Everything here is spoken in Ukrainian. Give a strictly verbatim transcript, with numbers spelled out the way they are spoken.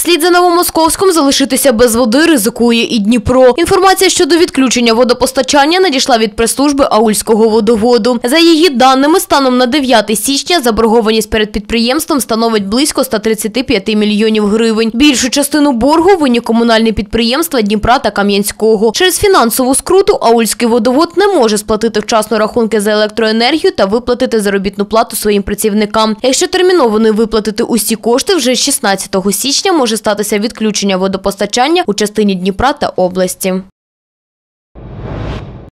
Вслід за Новомосковськом залишитися без води ризикує і Дніпро. Інформація щодо відключення водопостачання надійшла від прес-служби Аульського водоводу. За її даними, станом на дев'яте січня заборгованість перед підприємством становить близько ста тридцяти п'яти мільйонів гривень. Більшу частину боргу винні комунальні підприємства Дніпра та Кам'янського. Через фінансову скруту Аульський водовод не може сплатити вчасно рахунки за електроенергію та виплатити заробітну плату своїм працівникам. Якщо терміново не виплатити усі кошти, вже з шістнадцятого січня може статися відключення водопостачання у частині Дніпра та області.